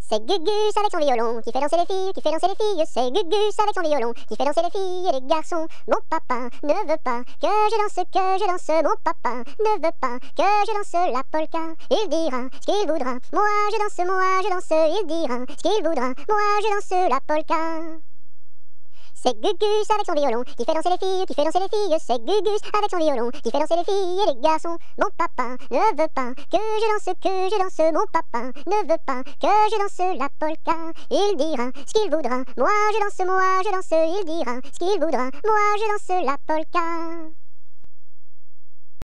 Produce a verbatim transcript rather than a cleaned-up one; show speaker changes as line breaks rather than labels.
C'est Gugus avec son violon qui fait danser les filles, qui fait danser les filles. C'est Gugus avec son violon qui fait danser les filles et les garçons. Mon papa ne veut pas que je danse, que je danse. Mon papa ne veut pas que je danse la polka. Il dira ce qu'il voudra. Moi je danse, moi je danse. Il dira ce qu'il voudra. Moi je danse la polka. C'est Gugus avec son violon qui fait danser les filles, qui fait danser les filles. C'est Gugus avec son violon qui fait danser les filles et les garçons. Mon papa ne veut pas que je danse, que je danse. Mon papa ne veut pas que je danse la polka. Il dira ce qu'il voudra. Moi je danse, moi je danse. Il dira ce qu'il voudra. Moi je danse la polka.